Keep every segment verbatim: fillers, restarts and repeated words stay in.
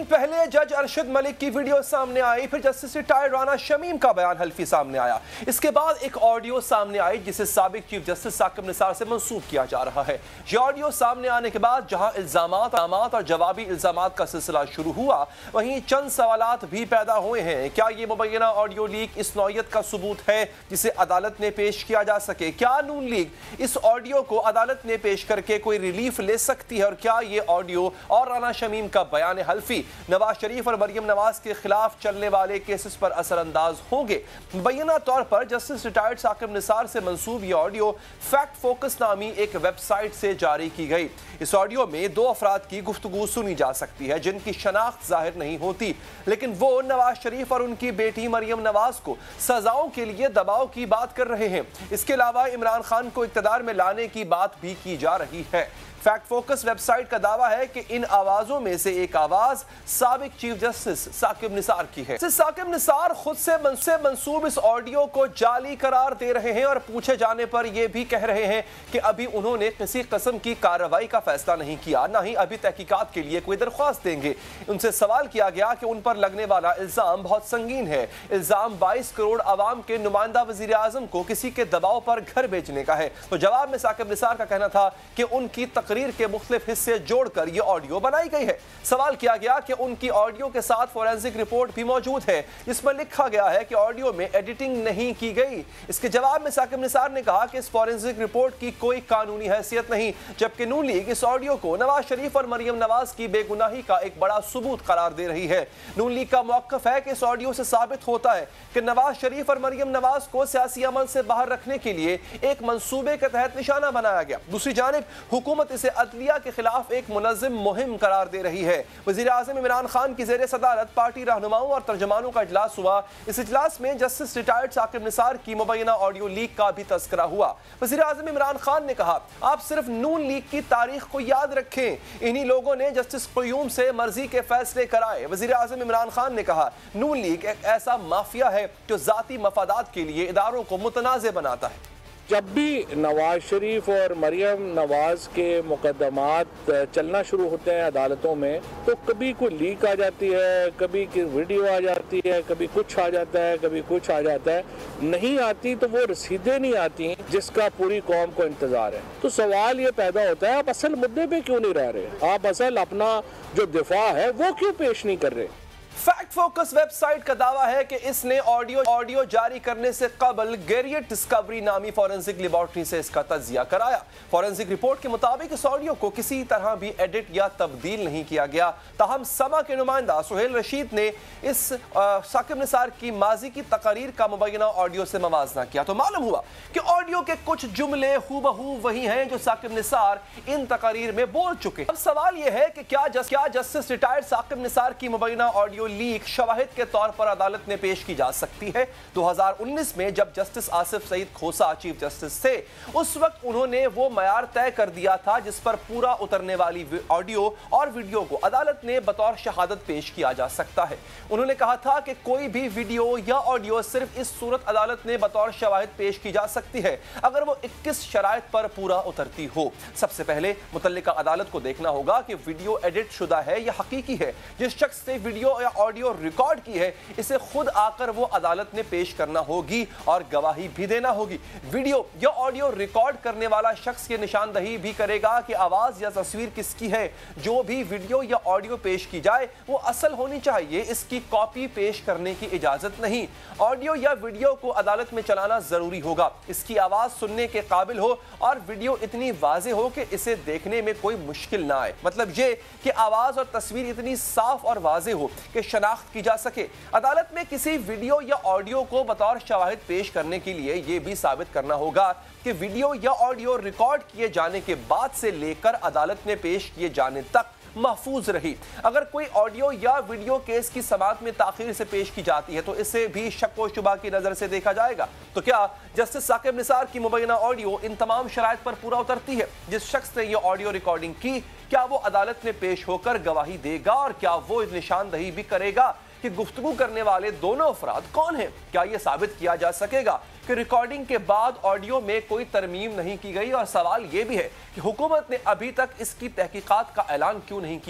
दिन पहले जज अरशद मलिक की वीडियो सामने आई, फिर जस्टिस रिटायर्ड राना शमीम का बयान हल्फी सामने आया। इसके बाद एक ऑडियो सामने आई जिसे साबिक चीफ जस्टिस साकिब निसार से मंसूब किया जा रहा है। यह ऑडियो सामने आने के बाद जहां इल्जामात और जवाबी इल्जामात का सिलसिला शुरू हुआ, वहीं चंद सवालात भी पैदा हुए हैं। क्या ये मुबैना ऑडियो लीक इस नौयत का सबूत है जिसे अदालत ने पेश किया जा सके? क्या नून लीग इस ऑडियो को अदालत ने पेश करके कोई रिलीफ ले सकती है? और क्या ये ऑडियो और राना शमीम का बयान हल्फी नवाज शरीफ और मरियम नवाज के खिलाफ चलने वाले केसेस पर असरअंदाज होंगे? मुबैना तौर पर जस्टिस रिटायर्ड साकिब निसार से मंसूब यह ऑडियो फैक्ट फोकस नामी एक वेबसाइट से जारी की गई। इस ऑडियो में दो अफराद की गुफ्तगू सुनी जा सकती है जिनकी शनाख्त जाहिर नहीं होती, लेकिन वो नवाज शरीफ और उनकी बेटी मरियम नवाज को सजाओं के लिए दबाव की बात कर रहे हैं। इसके अलावा इमरान खान को इक़्तिदार में लाने की बात भी की जा रही है। फैक्ट फोकस वेबसाइट का दावा है कि इन आवाजों में से एक आवाज साबिक चीफ जस्टिस साकिब निसार की है। साकिब निसार खुद से मंसूब इस ऑडियो को जाली करार दे रहे हैं और पूछे जाने पर यह भी कह रहे हैं कि अभी उन्होंने किसी किस्म की कार्रवाई का फैसला नहीं किया, ना ही अभी तहकीकात के लिए कोई दरख्वास्त देंगे। उनसे सवाल किया गया कि उन पर लगने वाला इल्जाम बहुत संगीन है। इल्जाम बाईस करोड़ आवाम के नुमाइंदा वजीर आजम को किसी के दबाव पर घर बेचने का है। तो जवाब में साकिब निसार का कहना था कि उनकी तकरीर के मुख्तलिफ हिस्से जोड़कर यह ऑडियो बनाई गई है। सवाल किया गया कि उनकी ऑडियो के साथ फोरेंसिक रिपोर्ट भी मौजूद है जिसमें लिखा गया है कि ऑडियो में एडिटिंग नहीं की गई। इसके जवाब में साकिब निसार ने कहा कि इस फोरेंसिक रिपोर्ट की कोई कानूनी हैसियत नहीं, जबकि नून लीग इस ऑडियो को नवाज शरीफ और मरियम नवाज की बेगुनाही का एक बड़ा सबूत करार दे रही है। नून लीग का मौक़िफ़ है कि इस ऑडियो से साबित होता है कि नवाज शरीफ और मरियम नवाज को सियासी अमल से बाहर रखने के लिए एक मंसूबे के तहत निशाना बनाया गया। दूसरी जानिब हुकूमत इसे अदलिया के खिलाफ एक मुनज़्ज़म मुहिम करार दे रही है। वज़ीर आज़म इमरान खान की ज़ेर सदारत पार्टी रहनुमाओं और तर्जमानों का इजलास हुआ। इस इजलास में जस्टिस रिटायर्ड साकिब निसार की मुबैना ऑडियो लीक का भी तज़किरा हुआ। वज़ीर आज़म इमरान खान ने कहा, आप सिर्फ नून लीग की तारीख को याद रखें, इन्हीं लोगों ने जस्टिस क़य्यूम से मर्जी के फैसले कराए। वज़ीर आज़म इमरान खान ने कहा, नून लीग एक ऐसा माफिया है जो ज़ाती मफादात के लिए इदारों को मुतनाज़ बनाता है। जब भी नवाज शरीफ और मरियम नवाज के मुकदमात चलना शुरू होते हैं अदालतों में, तो कभी कोई लीक आ जाती है, कभी की वीडियो आ जाती है, कभी कुछ आ जाता है, कभी कुछ आ जाता है। नहीं आती तो वो रसीदें नहीं आती जिसका पूरी कौम को इंतजार है। तो सवाल ये पैदा होता है, आप असल मुद्दे पे क्यों नहीं रह रहे? आप असल अपना जो दिफा है वो क्यों पेश नहीं कर रहे? फैक्ट फोकस वेबसाइट का दावा है कि इसने ऑडियो ऑडियो जारी करने से कबल गैरियट डिस्कवरी नामी फॉरेंसिक लेबॉर्ट्री से इसका तज्जिया कराया। फॉरेंसिक रिपोर्ट के मुताबिक इस ऑडियो को किसी तरह भी एडिट या तब्दील नहीं किया गया। ताहम समा के नुमाइंदा सुहेल रशीद ने इस साकिब निसार की माजी की तकरीर का मुबैना ऑडियो से मवाजना किया तो मालूम हुआ कि ऑडियो के कुछ जुमले हूबहू वही हैं जो साकिब निसार इन तकरीर में बोल चुके। अब सवाल यह है कि क्या जस, क्या जस्टिस रिटायर्ड साकिब निसार की मुबैना ऑडियो लीक शवाहिद के तौर पर अदालत में पेश की जा सकती है? दो हज़ार उन्नीस में जब justice Asif Saeed Khosa chief justice थे, उस वक्त उन्होंने वो मयार तय कर दिया था जिस पर पूरा उतरने वाली ऑडियो और वीडियो को अदालत ने बतौर शहादत पेश किया जा सकता है। उन्होंने कहा था कि कोई भी वीडियो या ऑडियो सिर्फ इस सूरत अदालत ने बतौर शवाहिद पेश की जा सकती है अगर वो इक्कीस शराइत पर पूरा उतरती हो। सबसे पहले मुतल्लिका अदालत को देखना होगा कि वीडियो एडिट शुदा है या हकीकी है। जिस शख्स ने वीडियो या ऑडियो रिकॉर्ड की है, इसे खुद आकर वो अदालत में पेश करना होगी और गवाही भी देना होगी। वीडियो या ऑडियो रिकॉर्ड करने वाला शख्स ये निशानदही भी करेगा कि आवाज या तस्वीर किसकी है। जो भी वीडियो या ऑडियो पेश की जाए वो असल होनी चाहिए, इसकी कॉपी पेश करने की इजाजत नहीं। ऑडियो या वीडियो को अदालत में चलाना जरूरी होगा, इसकी आवाज सुनने के काबिल हो और वीडियो इतनी वाज़े हो कि इसे देखने में कोई मुश्किल ना आए। मतलब ये कि आवाज और तस्वीर इतनी साफ और वाज़े हो कि शनाख्त की जा सके। अदालत में किसी वीडियो या ऑडियो को बतौर शवाहिद पेश करने के लिए यह भी साबित करना होगा कि वीडियो या ऑडियो रिकॉर्ड किए जाने के बाद से लेकर अदालत में पेश किए जाने तक महफूज रही। अगर कोई ऑडियो या वीडियो केस की समाअत में ताखीर से पेश की जाती है तो इसे भी शक व शुबा की नजर से देखा जाएगा। तो क्या जस्टिस साकिब निसार की मुबैना ऑडियो इन तमाम शराइत पर पूरा उतरती है? जिस शख्स ने यह ऑडियो रिकॉर्डिंग की, क्या वो अदालत में पेश होकर गवाही देगा और क्या वो निशानदही भी करेगा कि गुफ्तगू करने वाले दोनों अफराद कौन हैं? क्या यह साबित किया जा सकेगा कि रिकॉर्डिंग के बाद ऑडियो में कोई तरमीम नहीं की गई? और सवाल यह भी है कि हुकूमत ने अभी तक इसकी तहकीकात का ऐलान क्यों नहीं किया?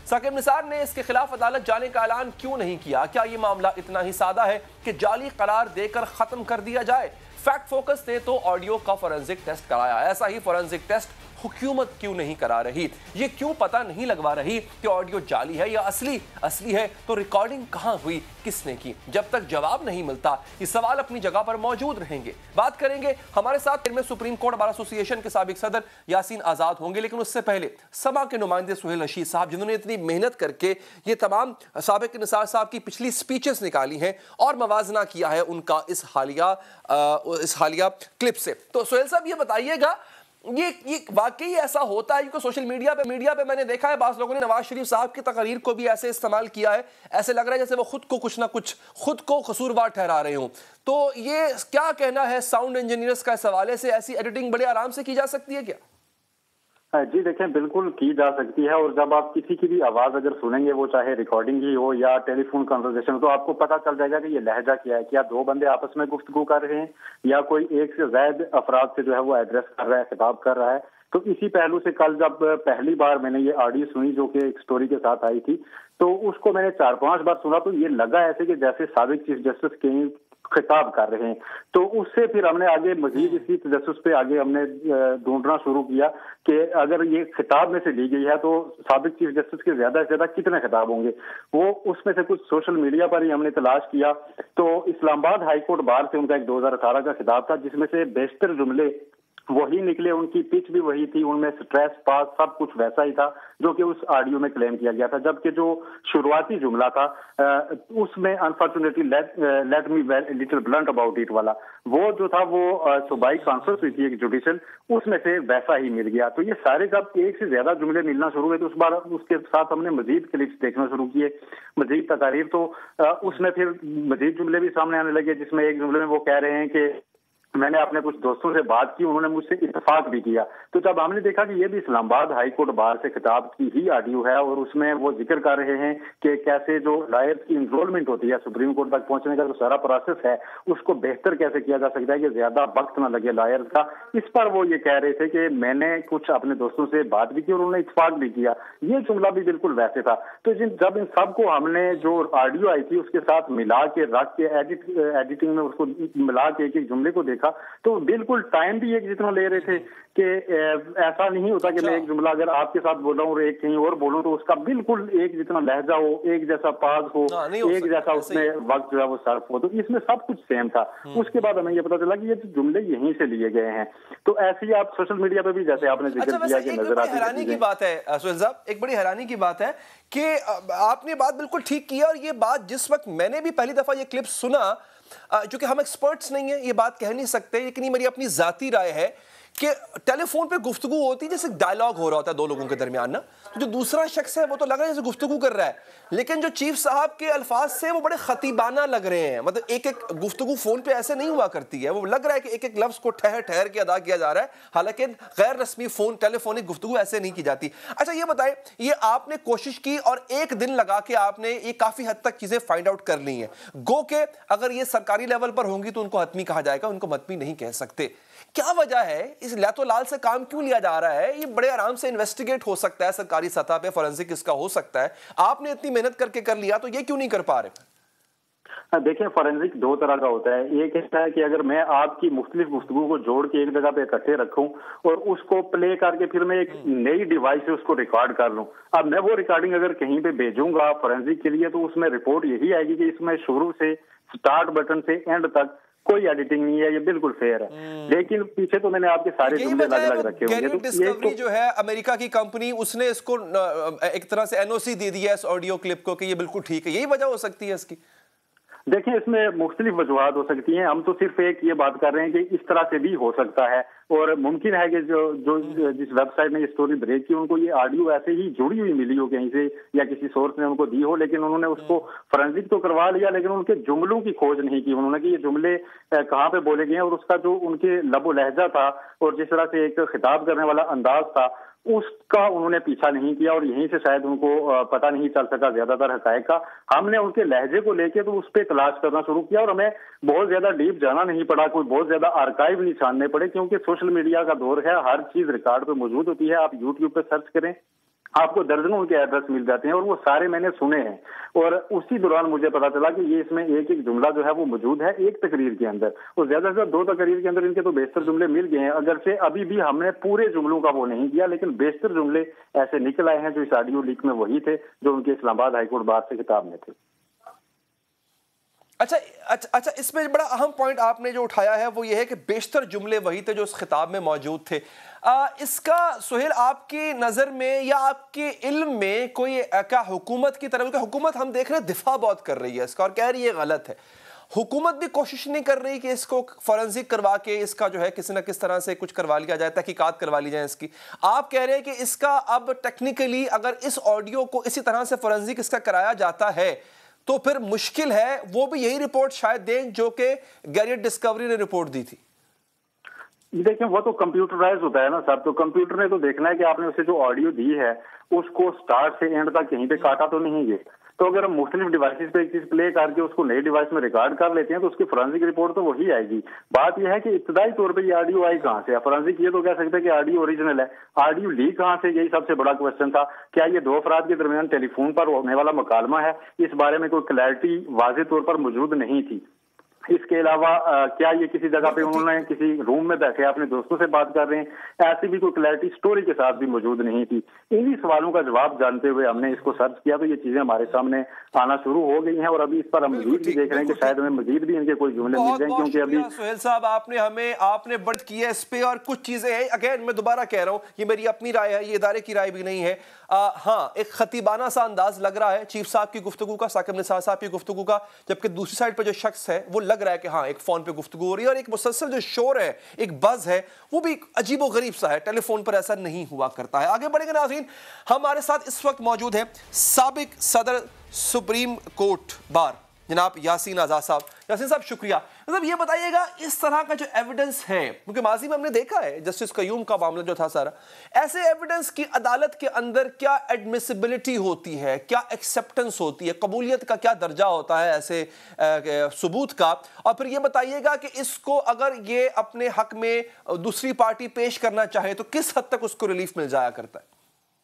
साकिब निसार ने इसके खिलाफ अदालत जाने का ऐलान क्यों नहीं किया? क्या ये मामला इतना ही सादा है कि जाली करार देकर खत्म कर दिया जाए? फैक्ट फोकस ने तो ऑडियो का फोरेंसिक टेस्ट कराया, ऐसा ही फोरेंसिक टेस्ट हुकूमत क्यों नहीं करा रही? ये क्यों पता नहीं लगवा रही कि ऑडियो जाली है या असली? असली है तो रिकॉर्डिंग कहां हुई, किसने की? जब तक जवाब नहीं मिलता ये सवाल अपनी जगह पर मौजूद रहेंगे। बात करेंगे, हमारे साथ में सुप्रीम कोर्ट बार एसोसिएशन के साबिक सदर यासीन आजाद होंगे, लेकिन उससे पहले समा के नुमाइंदे सुहेल रशीद साहब, जिन्होंने इतनी मेहनत करके ये तमाम साबिक निसार साहब की पिछली स्पीचेस निकाली हैं और मवाजना किया है उनका इस हालिया इस हालिया क्लिप से। तो सुहेल साहब ये बताइएगा, ये ये वाकई ऐसा होता है? क्योंकि सोशल मीडिया पे मीडिया पे मैंने देखा है बास लोगों ने नवाज शरीफ साहब की तकरीर को भी ऐसे इस्तेमाल किया है, ऐसे लग रहा है जैसे वो खुद को कुछ ना कुछ खुद को कसूरवार ठहरा रहे हों। तो ये क्या कहना है साउंड इंजीनियर्स का इस हवाले से? ऐसी एडिटिंग बड़े आराम से की जा सकती है क्या? जी देखें, बिल्कुल की जा सकती है। और जब आप किसी की भी आवाज अगर सुनेंगे, वो चाहे रिकॉर्डिंग ही हो या टेलीफोन कन्वर्सेशन हो, तो आपको पता चल जाएगा कि ये लहजा क्या है। क्या दो बंदे आपस में गुफ्तगू कर रहे हैं या कोई एक से ज्यादा अफराद से जो है वो एड्रेस कर रहा है, खिताब कर रहा है। तो इसी पहलू से कल जब पहली बार मैंने ये ऑडियो सुनी जो कि एक स्टोरी के साथ आई थी, तो उसको मैंने चार पांच बार सुना, तो ये लगा ऐसे कि जैसे साबिक चीफ जस्टिस कहीं खिताब कर रहे हैं। तो उससे फिर हमने आगे मजीद इसी तजस्सुस पे आगे हमने ढूंढना शुरू किया कि अगर ये खिताब में से ली गई है तो साबिक चीफ जस्टिस के ज्यादा से ज्यादा कितने खिताब होंगे। वो उसमें से कुछ सोशल मीडिया पर ही हमने तलाश किया, तो इस्लामाबाद हाईकोर्ट बार से उनका एक दो हजार अठारह का खिताब था, जिसमें से बेशतर जुमले वही निकले, उनकी पिच भी वही थी, उनमें स्ट्रेस पास सब कुछ वैसा ही था जो कि उस ऑडियो में क्लेम किया गया था। जबकि जो शुरुआती जुमला था उसमें unfortunately let let me little blunt about it वाला, वो जो था वो सूबाई कॉन्फ्रेंस हुई थी एक जुडिशल, उसमें से वैसा ही मिल गया। तो ये सारे जब एक से ज्यादा जुमले मिलना शुरू हुए तो उस बार उसके साथ हमने मजीद क्लिप्स देखना शुरू किए, मजीद तकारीर। तो उसमें फिर मजीद जुमले भी सामने आने लगे, जिसमें एक जुमले में वो कह रहे हैं कि मैंने अपने कुछ दोस्तों से बात की, उन्होंने मुझसे इत्तेफाक भी किया। तो जब हमने देखा कि ये भी इस्लामाबाद हाई कोर्ट बार से खिताब की ही ऑडियो है और उसमें वो जिक्र कर रहे हैं कि कैसे जो लॉयर्स की इनरोलमेंट होती है, सुप्रीम कोर्ट तक पहुंचने का जो सारा प्रोसेस है, उसको बेहतर कैसे किया जा सकता है कि ज्यादा वक्त ना लगे लॉयर्स का, इस पर वो ये कह रहे थे कि मैंने कुछ अपने दोस्तों से बात भी की और उन्होंने इत्तेफाक भी किया। ये जुमला भी बिल्कुल वैसे था। तो जिन जब इन सबको हमने जो ऑडियो आई थी उसके साथ मिला के रख के एडिट एडिटिंग में उसको मिला के एक एक जुमले को देखा, तो बिल्कुल टाइम भी एक जितना ले रहे थे कि ऐसा नहीं होता कि मैं एक जुमला अगर आपके साथ बोल रहा हूँ और एक कहीं और बोलूं तो उसका बिल्कुल एक जितना लहजा हो, एक जैसा पाज हो, एक जैसा उसमें वक्त जो है वो सर्फ हो। तो इसमें सब कुछ सेम था। उसके बाद हमें ये पता चला कि ये जुमले यहीं से लिए गए हैं। तो ऐसे ही आप सोशल मीडिया पे भी जैसे आपने जिक्र किया कि नजर आती है। हैरानी की बात है सुहेल साहब, एक बड़ी हैरानी की बात है कि आपने बात बिल्कुल ठीक की और ये बात जिस वक्त मैंने भी पहली दफा ये क्लिप सुना, क्योंकि हम एक्सपर्ट्स नहीं है, ये बात कह नहीं सकते, लेकिन ये मेरी अपनी जाती राय है कि टेलीफोन पे गुफ्तगू होती है जैसे डायलॉग हो रहा होता है दो लोगों के दरमियान ना, तो जो दूसरा शख्स है वो तो लग रहा है जैसे गुफ्तगू कर रहा है, लेकिन जो चीफ साहब के अल्फाज से वो बड़े खतीबाना लग रहे हैं। मतलब एक एक गुफ्तगू फोन पे ऐसे नहीं हुआ करती है, वो लग रहा है कि एक एक लफ्ज को ठहर ठहर के अदा किया जा रहा है, हालांकि गैर रस्मी फोन टेलीफोनिक गुफ्तगू ऐसे नहीं की जाती। अच्छा ये बताएं, ये आपने कोशिश की और एक दिन लगा के आपने ये काफी हद तक चीजें फाइंड आउट कर ली हैं, गो के अगर ये सरकारी लेवल पर होंगी तो उनको हतमी कहा जाएगा, उनको मतमी नहीं कह सकते। क्या वजह है, इस लैतो लाल से काम क्यों लिया जा रहा है? ये बड़े आराम से इन्वेस्टिगेट हो सकता है सरकारी सतह पे, फोरेंसिक इसका हो सकता है, आपने इतनी मेहनत करके कर लिया तो ये क्यों नहीं कर पा रहे? देखिए, फोरेंसिक दो तरह का होता है। एक ऐसा है कि अगर मैं आपकी मुख्तलिफ गुफ्तगू को जोड़ के एक जगह पे इकट्ठे रखूं और उसको प्ले करके फिर मैं एक नई डिवाइस से उसको रिकॉर्ड कर लूं, अब मैं वो रिकॉर्डिंग अगर कहीं पे भेजूंगा फोरेंसिक के लिए तो उसमें रिपोर्ट यही आएगी कि इसमें शुरू से स्टार्ट बटन से एंड तक कोई एडिटिंग नहीं है, ये बिल्कुल फेयर है। लेकिन पीछे तो मैंने आपके सारे जुमले अलग अलग रखे होंगे। तो डिस्कवरी तो, जो है अमेरिका की कंपनी, उसने इसको एक तरह से एनओसी दे दिया इस ऑडियो क्लिप को कि ये बिल्कुल ठीक है, यही वजह हो सकती है इसकी? देखिए, इसमें मुख्तलिफ वजूहात हो सकती हैं। हम तो सिर्फ एक ये बात कर रहे हैं कि इस तरह से भी हो सकता है और मुमकिन है कि जो जो जिस वेबसाइट ने ये स्टोरी ब्रेक की उनको ये ऑडियो ऐसे ही जुड़ी हुई मिली हो कहीं से या किसी सोर्स ने उनको दी हो, लेकिन उन्होंने उसको फोरेंसिक तो करवा लिया लेकिन उनके जुमलों की खोज नहीं की उन्होंने कि ये जुमले कहाँ पे बोले गए और उसका जो उनके लबो लहजा था और जिस तरह से एक खिताब करने वाला अंदाज था उसका उन्होंने पीछा नहीं किया और यहीं से शायद उनको पता नहीं चल सका ज्यादातर हकायक का। हमने उनके लहजे को लेके तो उस पर तलाश करना शुरू किया और हमें बहुत ज्यादा डीप जाना नहीं पड़ा, कोई बहुत ज्यादा आर्काइव नहीं छानने पड़े, क्योंकि सोशल मीडिया का दौर है, हर चीज रिकॉर्ड पे मौजूद होती है। आप यूट्यूब पे सर्च करें, आपको दर्जनों के एड्रेस मिल जाते हैं और वो सारे मैंने सुने हैं। और उसी दौरान मुझे पता चला कि ये इसमें एक एक जुमला जो है वो मौजूद है एक तकरीर के अंदर, और ज्यादा से ज्यादा दो तकरीर के अंदर इनके तो बेशतर जुमले मिल गए हैं। अगर से अभी भी हमने पूरे जुमलों का वो नहीं किया, लेकिन बेशतर जुमले ऐसे निकल आए हैं जो इस ऑडियो लीक में वही थे जो उनके इस्लामाबाद हाईकोर्ट बार से खिताब में थे। अच्छा अच्छा अच्छा इसमें बड़ा अहम पॉइंट आपने जो उठाया है वो ये है कि बेशतर जुमले वही थे जो उस खिताब में मौजूद थे। आ, इसका सुहेल आपकी नज़र में या आपके इल्म में कोई आ, क्या हुकूमत की तरफ, हुकूमत हम देख रहे हैं दिफा बहुत कर रही है इसका और कह रही है गलत है, हुकूमत भी कोशिश नहीं कर रही कि इसको फॉरेंसिक करवा के इसका जो है किसी ना किस तरह से कुछ करवा लिया जाए, तहकीकात करवा ली जाए इसकी। आप कह रहे हैं कि इसका अब टेक्निकली अगर इस ऑडियो को इसी तरह से फॉरेंसिक इसका कराया जाता है तो फिर मुश्किल है वो भी यही रिपोर्ट शायद दें जो कि गैरियट डिस्कवरी ने रिपोर्ट दी थी। देखिए वो तो कंप्यूटराइज होता है ना साहब, तो कंप्यूटर ने तो देखना है कि आपने उसे जो ऑडियो दी है उसको स्टार्ट से एंड तक कहीं पे काटा तो नहीं है। तो अगर हम मुख्तलिफ डिवाइसेस पे एक चीज प्ले करके उसको नई डिवाइस में रिकॉर्ड कर लेते हैं तो उसकी फोरेंसिक रिपोर्ट तो वही आएगी। बात यह है कि इब्तदाई तौर पे ये ऑडियो आई कहाँ से? फोरेंसिक ये तो कह सकते हैं कि ऑडियो ओरिजिनल है, ऑडियो लीक कहाँ से, यही सबसे बड़ा क्वेश्चन था। क्या ये दो अफराद के दरमियान टेलीफोन पर होने वाला मुकालमा है? इस बारे में कोई क्लैरिटी वाज़ेह तौर पर मौजूद नहीं थी। इसके अलावा क्या ये किसी जगह पे उन्होंने किसी रूम में बैठे अपने दोस्तों से बात कर रहे हैं, ऐसी भी कोई क्लैरिटी स्टोरी के साथ भी मौजूद नहीं थी। इन्हीं सवालों का जवाब जानते हुए हमने इसको सर्च किया तो ये चीजें हमारे सामने आना शुरू हो गई हैं और अभी इस पर हम मजीद भी देख रहे हैं कि शायद हमें मजीद भी इनके कोई जुमले मिल जाए, क्योंकि अभी सुहेल साहब आपने हमें आपने बढ़ किया इस पे और कुछ चीजें हैं। अगेन मैं दोबारा कह रहा हूँ ये मेरी अपनी राय है, ये इदारे की राय भी नहीं है। आ, हाँ एक खतीबाना सा अंदाज लग रहा है चीफ साहब की गुफ्तगू का, साकिब निसार साहब की गुफ्तगू का, जबकि दूसरी साइड पर जो शख्स है वो लग रहा है कि हाँ एक फोन पे गुफ्तगू हो रही है और एक मुसलसल जो शोर है, एक बज है, वो भी अजीबो गरीब सा है। टेलीफोन पर ऐसा नहीं हुआ करता है। आगे बढ़ेंगे नाज़रीन, हमारे साथ इस वक्त मौजूद है साबिक सदर सुप्रीम कोर्ट बार जनाब यासीन आज़ाद साहब। यासीन साहब शुक्रिया। मतलब ये बताइएगा इस तरह का जो एविडेंस है, क्योंकि माजी में हमने देखा है जस्टिस कयूम का मामला जो था सारा, ऐसे एविडेंस की अदालत के अंदर क्या एडमिसिबिलिटी होती है, क्या एक्सेप्टेंस होती है, कबूलियत का क्या दर्जा होता है ऐसे सबूत का? और फिर ये बताइएगा कि इसको अगर ये अपने हक में दूसरी पार्टी पेश करना चाहे तो किस हद तक उसको रिलीफ मिल जाया करता है?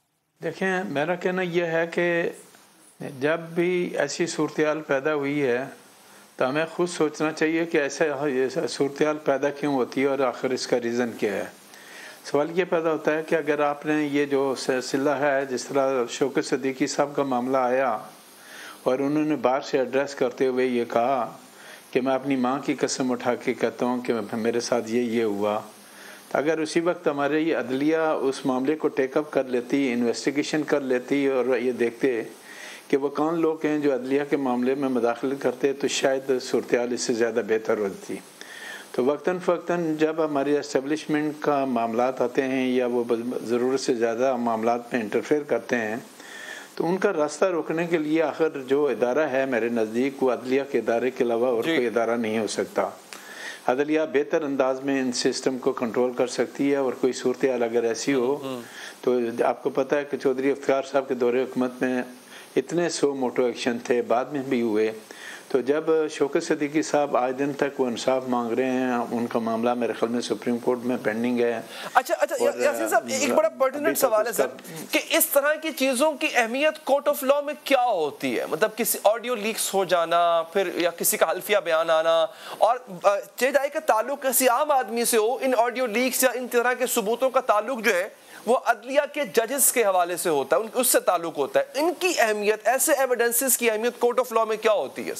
देखें मेरा कहना यह है कि जब भी ऐसी सूरत पैदा हुई है तो हमें खुद सोचना चाहिए कि ऐसा सूरत पैदा क्यों होती है और आखिर इसका रीज़न क्या है। सवाल ये पैदा होता है कि अगर आपने ये जो सिलसिला है, जिस तरह शौकत सिद्दीकी साहब का मामला आया और उन्होंने बाहर से एड्रेस करते हुए ये कहा कि मैं अपनी माँ की कसम उठा के कहता हूँ कि मेरे साथ ये ये हुआ, तो अगर उसी वक्त हमारे ये अदलिया उस मामले को टेकअप कर लेती, इन्वेस्टिगेशन कर लेती और ये देखते कि वो कौन लोग हैं जो अदलिया के मामले में मदाखलत करते, तो शायद सूरत हाल इससे ज़्यादा बेहतर होती। तो वक्तन फ़क्तन जब हमारी एस्टेब्लिशमेंट का मामलात आते हैं या वो ज़रूरत से ज़्यादा मामलात में इंटरफेयर करते हैं तो उनका रास्ता रोकने के लिए आखिर जो इदारा है मेरे नज़दीक वो अदलिया के इदारे के अलावा और कोई इदारा नहीं हो सकता। अदलिया बेहतर अंदाज में इन सिस्टम को कंट्रोल कर सकती है और कोई सूरत हाल अगर ऐसी हो तो आपको पता है कि चौधरी इफ्तिखार साहब के दौरे हुकूमत में इतने सौ मोटो एक्शन थे, बाद में भी हुए। तो जब शौकत सिद्दीकी साहब आज दिन तक वो इंसाफ मांग रहे हैं, उनका मामला मेरे ख्याल में सुप्रीम कोर्ट में पेंडिंग है। अच्छा अच्छा यासीन साहब एक बड़ा पर्टिनेंट सवाल है सर कि इस तरह की चीज़ों की अहमियत कोर्ट ऑफ लॉ में क्या होती है? मतलब किसी ऑडियो लीक्स हो जाना, फिर या किसी का हल्फिया बयान आना, और चाहे जाए कि ताल्लुक किसी आम आदमी से हो, इन ऑडियो लीक्स या इन तरह के सबूतों का ताल्लुक जो है वो अदलिया के जजेस के हवाले से होता है, उससे ताल्लुक होता है। इनकी अहमियत, ऐसे एविडेंसेस की अहमियत कोर्ट ऑफ लॉ में क्या होती है?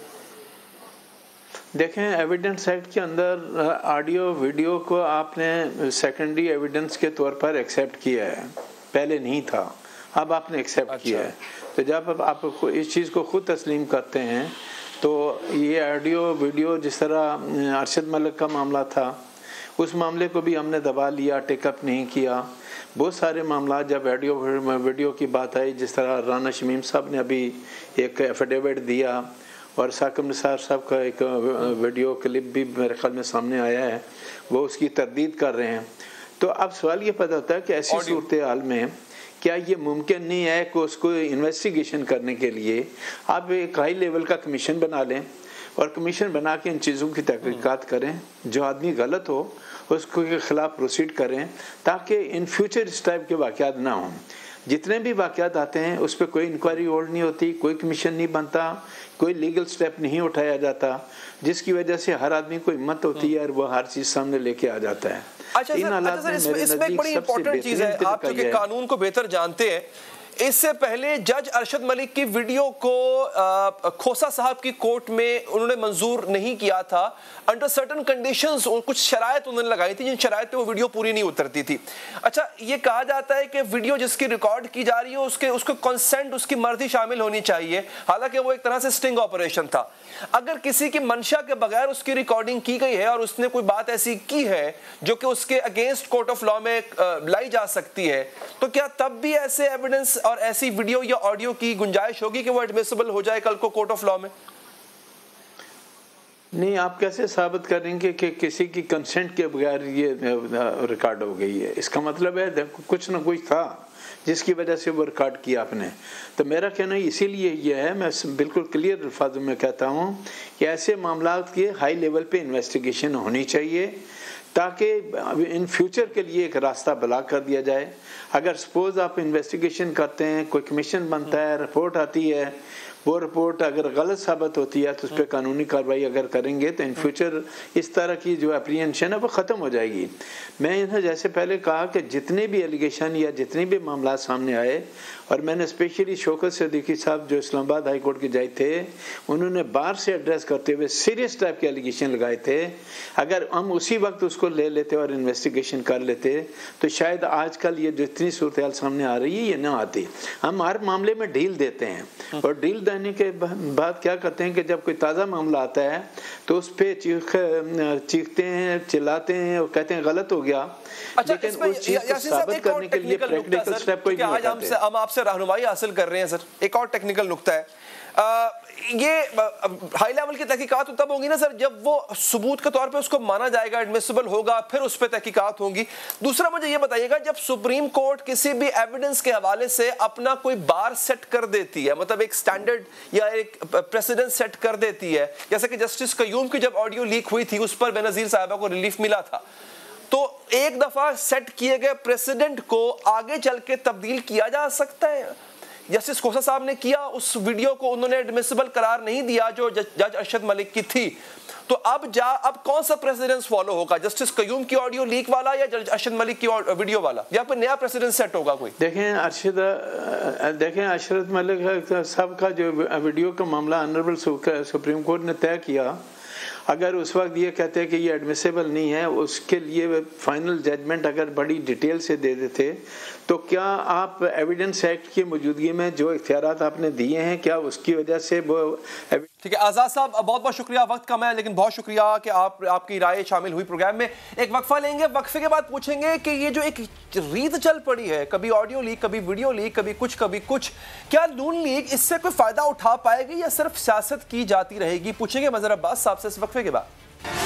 देखें एविडेंस एक्ट के अंदर ऑडियो वीडियो को आपने सेकेंडरी एविडेंस के तौर पर एक्सेप्ट किया है, पहले नहीं था, अब आपने एक्सेप्ट अच्छा। किया है। तो जब आप इस चीज़ को खुद तस्लीम करते हैं तो ये ऑडियो वीडियो जिस तरह अरशद मलिक का मामला था उस मामले को भी हमने दबा लिया, टेकअप नहीं किया। बहुत सारे मामला जब ऑडियो वीडियो की बात आई, जिस तरह राना शमीम साहब ने अभी एक एफिडेविट दिया और साकिब निसार साहब का एक वीडियो क्लिप भी मेरे ख्याल में सामने आया है, वो उसकी तरदीद कर रहे हैं। तो अब सवाल ये पैदा होता है कि ऐसी सूरत हाल में क्या ये मुमकिन नहीं है कि उसको इन्वेस्टिगेशन करने के लिए आप एक हाई लेवल का कमीशन बना लें और कमीशन बना के इन चीज़ों की तहकीकात करें, जो आदमी गलत हो उसको के ख़िलाफ़ प्रोसीड करें ताकि इन फ्यूचर इस टाइप के वाक़यात ना हों। जितने भी वाक़यात आते हैं उस पर कोई इंक्वायरी होल्ड नहीं होती, कोई कमीशन नहीं बनता, कोई लीगल स्टेप नहीं उठाया जाता, जिसकी वजह से हर आदमी को हिम्मत होती है और वो हर चीज़ सामने लेके आ जाता है। अच्छा सर, अच्छा सर इसमें, इसमें एक बड़ी इंपॉर्टेंट चीज़ है, आप क्योंकि कानून को बेहतर जानते हैं, इससे पहले जज अरशद मलिक की वीडियो को आ, खोसा साहब की कोर्ट में उन्होंने मंजूर नहीं किया था। अंडर सर्टन कंडीशंस और कुछ शराइत उन्होंने लगाई थी, जिन शराइत पे वो वीडियो पूरी नहीं उतरती थी। अच्छा, ये कहा जाता है कि वीडियो जिसकी रिकॉर्ड की जा रही है उसके उसको कंसेंट, उसकी मर्जी शामिल होनी चाहिए, हालांकि वो एक तरह से स्टिंग ऑपरेशन था। अगर किसी की मंशा के बगैर उसकी रिकॉर्डिंग की गई है और उसने कोई बात ऐसी की है जो कि उसके अगेंस्ट कोर्ट ऑफ लॉ में लाई जा सकती है, तो क्या तब भी ऐसे एविडेंस और ऐसी वीडियो या ऑडियो की गुंजाइश होगी कि वो एडमिसिबल हो जाए कल को कोर्ट ऑफ लॉ में? नहीं, आप कैसे साबित करेंगे कि किसी की कंसेंट के बगैर ये रिकॉर्ड हो गई है? इसका मतलब है कुछ ना कुछ था जिसकी वजह से वो रिकॉर्ड किया आपने। तो मेरा कहना इसीलिए ये है, मैं बिल्कुल क्लियर अल्फाजों में कहता हूँ कि ऐसे मामला की हाई लेवल पे इन्वेस्टिगेशन होनी चाहिए ताकि इन फ्यूचर के लिए एक रास्ता ब्लॉक कर दिया जाए। अगर सपोज आप इन्वेस्टिगेशन करते हैं, कोई कमीशन बनता है, रिपोर्ट आती है, वो रिपोर्ट अगर गलत साबित होती है तो उस पर कानूनी कार्रवाई अगर करेंगे तो इन फ्यूचर इस तरह की जो एप्रीहेंशन है वो ख़त्म हो जाएगी। मैं इन्हें जैसे पहले कहा कि जितने भी एलिगेशन या जितने भी मामला सामने आए, और मैंने स्पेशली शौकत सिद्दीकी साहब जो इस्लामाबाद हाई कोर्ट के जज थे, उन्होंने बार से एड्रेस करते हुए सीरियस टाइप के एलिगेशन लगाए थे। अगर हम उसी वक्त उसको ले लेते और इन्वेस्टिगेशन कर लेते तो शायद आजकल ये जितनी सूरत हाल सामने आ रही है ये ना आती। हम हर मामले में ढील देते हैं और ढील देने के बाद क्या करते हैं कि जब कोई ताज़ा मामला आता है तो उस पर चीख चीखते हैं, चिल्लाते हैं और कहते हैं गलत हो गया। अच्छा, लेकिन उस चीज को साबित करने के लिए प्रैक्टिकल स्टेप कोई नहीं उठाते। आज हम आपसे रहनुमाई हासिल कर रहे हैं सर, एक और टेक्निकल नुक्ता है, आ, ये हाई लेवल की तहकीकात तब होंगी ना सर जब वो सबूत के तौर पे उसको माना जाएगा, एडमिसिबल होगा, फिर उस पर तहकीकात होंगी। दूसरा मुझे ये बताइएगा, जब सुप्रीम कोर्ट किसी भी एविडेंस के हवाले से अपना कोई बार सेट कर देती है, मतलब एक स्टैंडर्ड या एक प्रेसिडेंट सेट कर देती है, जैसे कि जस्टिस कयूम की जब ऑडियो लीक हुई थी उस पर बेनजीर साहिबा को रिलीफ मिला था, तो एक दफा सेट किए गए प्रेसिडेंट को आगे चल के तब्दील किया जा सकता है। जस्टिस खोसा साहब ने किया, उस वीडियो को उन्होंने एडमिसिबल करार नहीं दिया जो जज अरशद मलिक की थी, तो अब जा अब कौन सा प्रेसिडेंस फॉलो होगा, जस्टिस कयूम की ऑडियो लीक वाला या जज अरशद मलिक की वीडियो वाला, या फिर नया प्रेसिडेंस सेट होगा कोई? देखें अरशद देखें अरशद मलिक साहब का जो वीडियो का मामला ऑनरेबल सुप्रीम कोर्ट ने तय किया, अगर उस वक्त ये कहते हैं कि ये एडमिसिबल नहीं है, उसके लिए फाइनल जजमेंट अगर बड़ी डिटेल से दे देते तो क्या आप एविडेंस एक्ट की मौजूदगी में जो इख्तियारात आपने दिए हैं क्या उसकी वजह से वो? ठीक है आज़ाद साहब, बहुत बहुत शुक्रिया, वक्त कम है लेकिन बहुत शुक्रिया कि आप आपकी राय शामिल हुई प्रोग्राम में। एक वक्फा लेंगे, वक्फे के बाद पूछेंगे कि ये जो एक रीत चल पड़ी है, कभी ऑडियो लीक, कभी वीडियो लीक, कभी कुछ कभी कुछ, क्या नून लीग इससे कोई फायदा उठा पाएगी या सिर्फ सियासत की जाती रहेगी? पूछेंगे मजहर अब्बास साहब से इस वक्फे के बाद।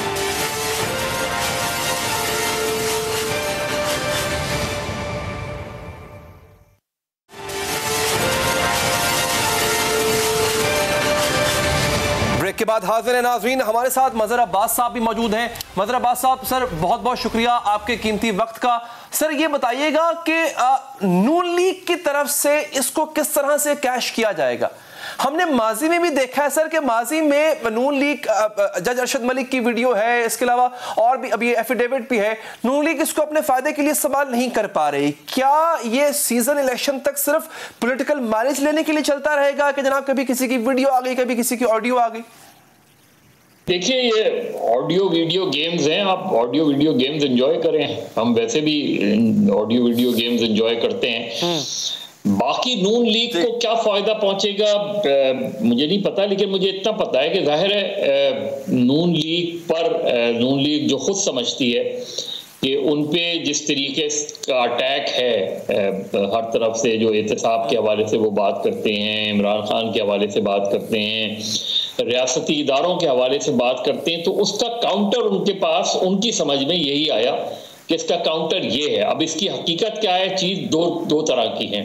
के बाद हाजिर है नाज़रीन, हमारे साथ मजहर अब्बास साहब भी मौजूद हैं। मजहर अब्बास साहब, सर बहुत बहुत शुक्रिया आपके कीमती वक्त का। सर ये बताइएगा कि नून लीग की तरफ से इसको किस तरह से कैश किया जाएगा? हमने माजी में भी देखा है सर कि माजी में नून लीग, जज अरशद मलिक की वीडियो है, इसके अलावा और भी अभी एफिडेविट भी है, नून लीग इसको अपने फायदे के लिए इस्तेमाल नहीं कर पा रही। क्या ये सीजन इलेक्शन तक सिर्फ पॉलिटिकल माइलेज लेने के लिए चलता रहेगा कि जनाब कभी किसी की वीडियो आ गई, कभी किसी की ऑडियो आ गई? देखिए, ये ऑडियो वीडियो गेम्स हैं, आप ऑडियो वीडियो गेम्स एंजॉय करें, हम वैसे भी ऑडियो वीडियो गेम्स एंजॉय करते हैं। बाकी नून लीग को क्या फायदा पहुंचेगा मुझे नहीं पता, लेकिन मुझे इतना पता है कि जाहिर है नून लीग पर नून लीग जो खुद समझती है कि उन पे जिस तरीके का अटैक है हर तरफ से, जो एहतसाब के हवाले से वो बात करते हैं, इमरान खान के हवाले से बात करते हैं, रियासती इदारों के हवाले से बात करते हैं, तो उसका काउंटर उनके पास, उनकी समझ में यही आया कि इसका काउंटर ये है। अब इसकी हकीकत क्या है, चीज़ दो दो तरह की है।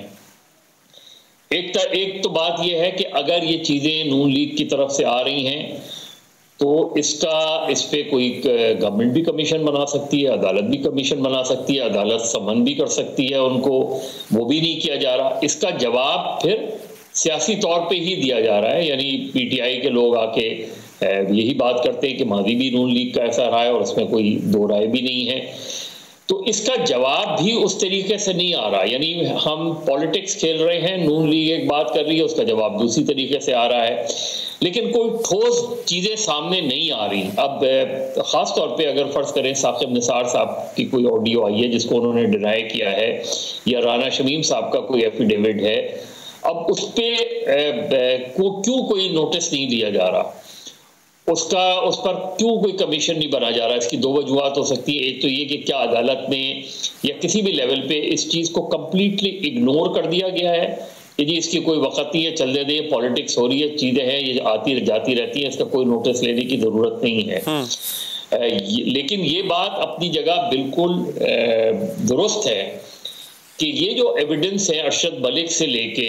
एक तर, एक तो बात यह है कि अगर ये चीज़ें नून लीग की तरफ से आ रही हैं तो इसका इस पे कोई गवर्नमेंट भी कमीशन बना सकती है, अदालत भी कमीशन बना सकती है, अदालत समन भी कर सकती है उनको, वो भी नहीं किया जा रहा। इसका जवाब फिर सियासी तौर पे ही दिया जा रहा है, यानी पीटीआई के लोग आके यही बात करते हैं कि मादी भी नून लीग का ऐसा रहा है और उसमें कोई दो राय भी नहीं है। तो इसका जवाब भी उस तरीके से नहीं आ रहा, यानी हम पॉलिटिक्स खेल रहे हैं, नून लीग एक बात कर रही है, उसका जवाब दूसरी तरीके से आ रहा है, लेकिन कोई ठोस चीजें सामने नहीं आ रही। अब खास तौर पे अगर फर्ज करें साकिब निसार साहब की कोई ऑडियो आई है जिसको उन्होंने डिनाई किया है, या राना शमीम साहब का कोई एफिडेविट है, अब उस पर को क्यों कोई नोटिस नहीं लिया जा रहा, उसका उस पर क्यों कोई कमीशन नहीं बना जा रहा? इसकी दो वजूहत हो सकती है। एक तो ये कि क्या अदालत ने या किसी भी लेवल पे इस चीज़ को कम्प्लीटली इग्नोर कर दिया गया है कि जी इसकी कोई वक्त नहीं है, चलने दें, पॉलिटिक्स हो रही है, चीज़ें हैं, ये आती जाती रहती हैं, इसका कोई नोटिस लेने की ज़रूरत नहीं है। आ, ये, लेकिन ये बात अपनी जगह बिल्कुल दुरुस्त है कि ये जो एविडेंस है अरशद मलिक से लेके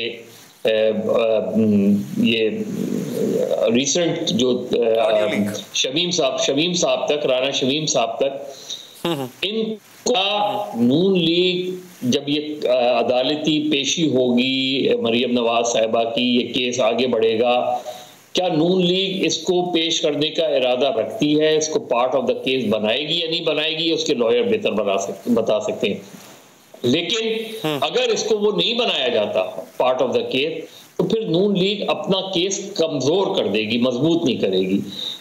ये रिसेंट जो शमीम साहब शमीम साहब तक राना शमीम साहब तक, इनका नून लीग जब ये अदालती पेशी होगी मरियम नवाज साहिबा की, ये केस आगे बढ़ेगा, क्या नून लीग इसको पेश करने का इरादा रखती है, इसको पार्ट ऑफ द केस बनाएगी या नहीं बनाएगी, उसके लॉयर बेहतर बना सकते बता सकते हैं। लेकिन अगर इसको वो नहीं बनाया जाता पार्ट ऑफ द केस, तो फिर नून लीग अपना केस कमजोर कर देगी, मजबूत नहीं करेगी।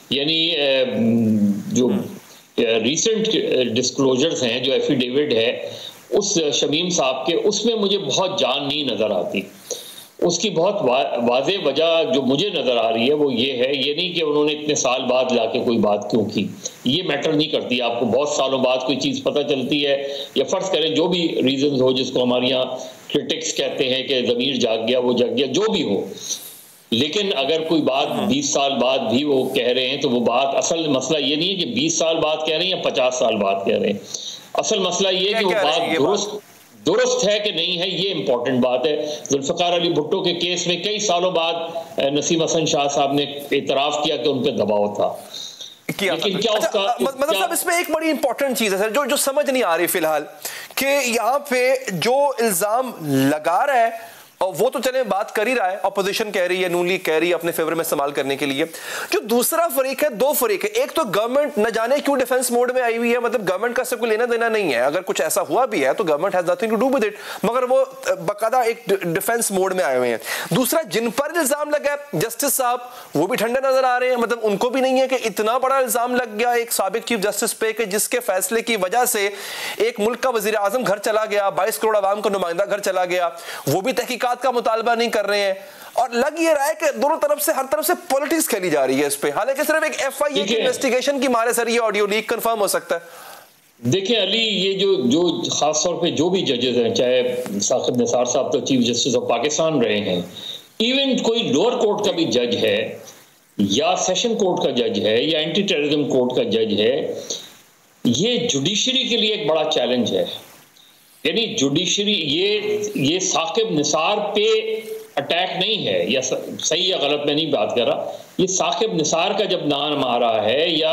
यानी जो रीसेंट डिस्क्लोजर्स हैं, जो एफिडेविट है उस शमीम साहब के, उसमें मुझे बहुत जान नहीं नजर आती। उसकी बहुत वा, वाज़े वजह जो मुझे नज़र आ रही है वो ये है, ये नहीं कि उन्होंने इतने साल बाद लाके कोई बात क्यों की, ये मैटर नहीं करती। आपको बहुत सालों बाद कोई चीज़ पता चलती है, या फ़र्ज़ करें जो भी रीज़न हो, जिसको हमारे यहाँ क्रिटिक्स कहते हैं कि ज़मीर जाग गया, वो जग गया, जो भी हो, लेकिन अगर कोई बात बीस साल बाद भी वो कह रहे हैं तो वो बात, असल मसला ये नहीं है कि बीस साल बाद कह रहे हैं या पचास साल बाद कह रहे हैं, असल मसला ये है कि वो बात दुरुस्त दुरुस्त है कि नहीं है, ये इंपॉर्टेंट बात है। जुल्फ़िकार अली भुट्टो के केस में कई सालों बाद नसीम हसन शाह साहब ने इतराफ़ किया कि उन पर दबाव था, लेकिन क्या अच्छा, उसका मतलब साहब इसमें एक बड़ी इंपॉर्टेंट चीज है सर, जो जो समझ नहीं आ रही फिलहाल, कि यहाँ पे जो इल्जाम लगा रहा है, और वो तो चले बात कर ही रहा है, ऑपोजिशन कह रही है, नून लीग कह रही है अपने फेवर में इस्तेमाल करने के लिए, जो दूसरा फरीक है, दो फरीक है। एक तो गवर्नमेंट न जाने क्यों डिफेंस मोड में आई हुई है, मतलब गवर्नमेंट का सब कुछ लेना देना नहीं है, अगर कुछ ऐसा हुआ भी है तो government has nothing to do with it, मगर वो बकायदा एक डिफेंस मोड में आए हुए हैं। दूसरा, जिन पर इल्जाम लगा है जस्टिस साहब, वो भी ठंडे नजर आ रहे हैं, मतलब उनको भी नहीं है कि इतना बड़ा इल्जाम लग गया एक साबिक चीफ जस्टिस पे कि जिसके फैसले की वजह से एक मुल्क का वजीर आजम घर चला गया, बाईस करोड़ आवाम का नुमाइंदा घर चला गया, वो भी तहकीकात का मुतालबा नहीं कर रहे हैं, और लग ये रहा है कि दोनों तरफ से, हर तरफ से पॉलिटिक्स खेली जा रही है इस पे, हालांकि सिर्फ एक एफआईए की इन्वेस्टिगेशन की मारे सर ये ऑडियो लीक कंफर्म हो सकता है। देखिए अली, ये जो जो खास तौर पे जो भी जजेस हैं, चाहे साकिब निसार साहब तो चीफ जस्टिस ऑफ पाकिस्तान रहे हैं, इवन कोई लोअर कोर्ट का भी जज है, या सेशन कोर्ट का जज है, या एंटी टेररिज्म कोर्ट का जज है, ये जुडिशरी के लिए एक बड़ा चैलेंज है। यानी जुडिशरी, ये ये साकिब निसार पे अटैक नहीं है, या सही या गलत मैं नहीं बात कर रहा, ये साकिब निसार का जब नाम आ रहा है, या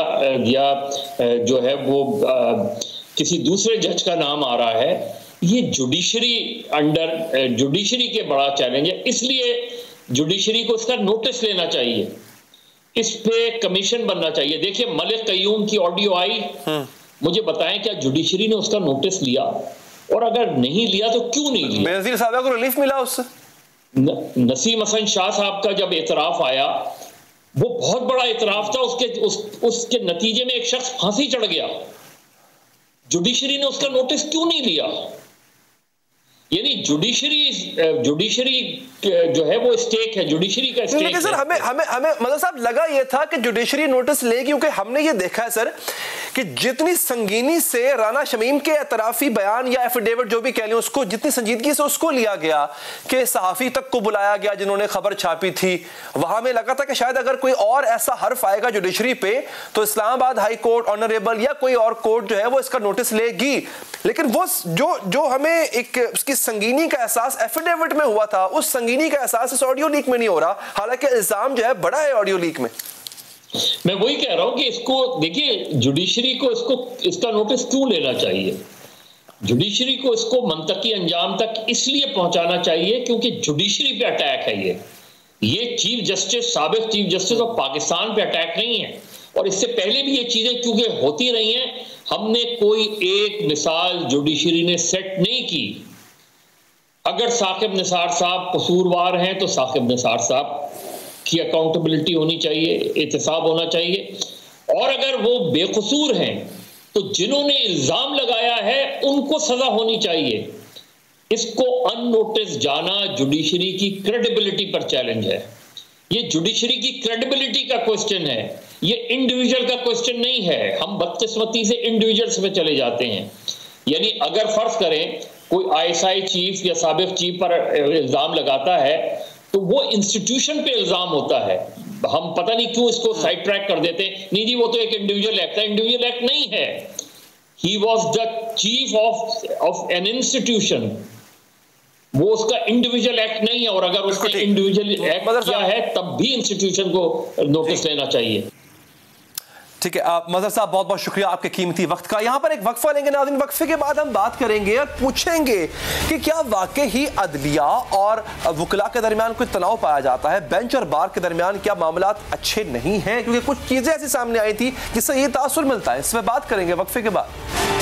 या जो है वो आ, किसी दूसरे जज का नाम आ रहा है, ये जुडिशरी अंडर जुडिशरी के बड़ा चैलेंज है। इसलिए जुडिशरी को इसका नोटिस लेना चाहिए, इस पे कमीशन बनना चाहिए। देखिए मलिक कयूम की ऑडियो आई, मुझे बताएं क्या जुडिशरी ने उसका नोटिस लिया, और अगर नहीं लिया तो क्यों नहीं लिया? बेनज़ीर साहब को रिलीफ मिला उससे। न, नसीम हसन शाह साहब का जब एतराफ आया, वो बहुत बड़ा एतराफ था, उसके उस, उसके नतीजे में एक शख्स फांसी चढ़ गया, जुडिशरी ने उसका नोटिस क्यों नहीं लिया? यानी जुडिशरी जुडिशरी जो है वो स्टेक है, जुडिशरी का स्टेक है। सर हमें हमें हमें मतलब साहब लगा ये था कि जुडिशरी नोटिस ले, क्योंकि हमने ये देखा है सर कि जितनी संगीनी से राना शमीम के एतराफी बयान या एफिडेविट जो भी कह लें, उसको जितनी संजीदगी से उसको लिया गया, कि सहाफ़ी तक को बुलाया गया जिन्होंने खबर छापी थी, वहां में लगा था कि शायद अगर कोई और ऐसा हर्फ आएगा जुडिशरी पे तो इस्लामाबाद हाई कोर्ट ऑनरेबल या कोई और कोर्ट जो है वो इसका नोटिस लेगी। लेकिन वो जो जो हमें एक उसकी संगीनी का एहसास एफिडेविट में हुआ था, उस संगीनी का एहसास इस ऑडियो लीक में नहीं हो रहा, हालांकि इल्जाम जो है बड़ा है ऑडियो लीक में। मैं वही कह रहा हूं कि इसको देखिए, जुडिशरी को इसको इसका नोटिस क्यों लेना चाहिए? जुडिशरी को इसको मंतकी अंजाम तक इसलिए पहुंचाना चाहिए क्योंकि जुडिशरी पे अटैक है ये ये चीफ जस्टिस, साबिक चीफ जस्टिस ऑफ पाकिस्तान पे अटैक नहीं है। और इससे पहले भी ये चीजें क्योंकि होती रही हैं, हमने कोई एक मिसाल जुडिशरी ने सेट नहीं की। अगर साकिब निसार साहब कसूरवार हैं तो साकिब निसार साहब की अकाउंटेबिलिटी होनी चाहिए, एहतसाब होना चाहिए। और अगर वो बेकसूर हैं तो जिन्होंने इल्जाम लगाया है उनको सजा होनी चाहिए। इसको अननोटिस जाना जुडिशरी की क्रेडिबिलिटी पर चैलेंज है। ये जुडिशरी की क्रेडिबिलिटी का क्वेश्चन है, ये इंडिविजुअल का क्वेश्चन नहीं है। हम बदकिस्मती से इंडिविजुअल्स में चले जाते हैं। यानी अगर फर्ज करें कोई आईएसआई चीफ या साबिक चीफ पर इल्जाम लगाता है तो वो इंस्टीट्यूशन पे इल्जाम होता है। हम पता नहीं क्यों इसको साइड ट्रैक कर देते हैं, नहीं जी वो तो एक इंडिविजुअल एक्ट है। इंडिविजुअल एक्ट नहीं है, he was the chief of of an institution, वो उसका इंडिविजुअल एक्ट नहीं है। और अगर उसने इंडिविजुअल एक्ट किया है तब भी इंस्टीट्यूशन को नोटिस लेना चाहिए। ठीक है मजहर साहब, बहुत बहुत शुक्रिया आपके कीमती वक्त का। यहाँ पर एक वक्फा लेंगे नाज़रीन, वक्फे के बाद हम बात करेंगे और पूछेंगे कि क्या वाकई ही अदलिया और वकला के दरमियान कोई तनाव पाया जाता है, बेंच और बार के दरमियान क्या मामलात अच्छे नहीं हैं, क्योंकि कुछ चीज़ें ऐसी सामने आई थी जिससे ये तासुर मिलता है। इसमें बात करेंगे वक्फे के बाद।